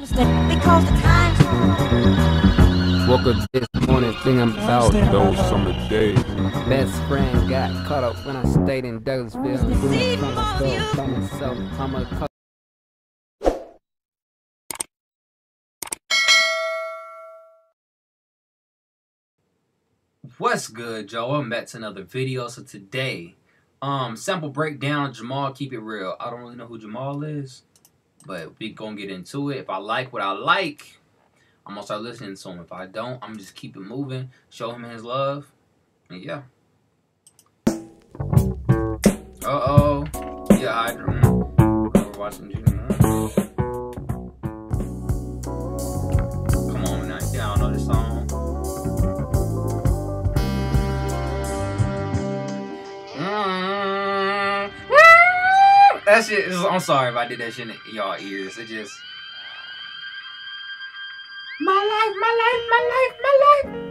Because the times Woke up this morning thinking about Those summer days. best friend got caught up when I stayed in Douglasville. Doing stuff by myself. I'm a What's good, Joe? Welcome back to another video. So today, sample breakdown, Jamal, keep it real. I don't really know who Jamal is, but we gonna get into it. If I like what I like, I'm gonna start listening to him. If I don't, I'm just keep it moving, show him his love, and yeah. Yeah, we're watching you. Come on now, yeah, I don't know this song. That shit, I'm sorry if I did that shit in y'all ears. It just... My life, my life, my life, my life.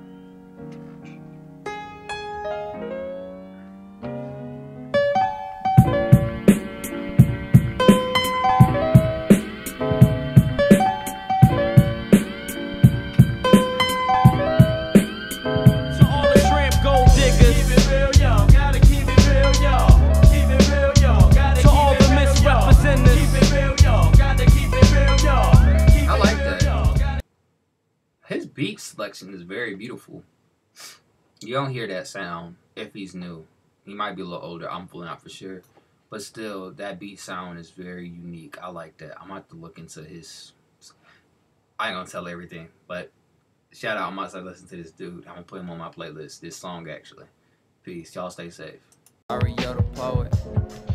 To all the tramp gold diggers, keep it real, y'all. Gotta keep it real, y'all. Keep it real, y'all. To all the misrepresenters, keep it real, y'all. Gotta keep it real, y'all. I like that. His beat selection is very beautiful. You don't hear that sound if he's new. He might be a little older. I'm pulling out for sure. But still, that beat sound is very unique. I like that. I'm going to have to look into his... I ain't going to tell everything, but shout out. I'm going to listen to this dude. I'm going to put him on my playlist. This song, actually. Peace. Y'all stay safe. Mario the poet.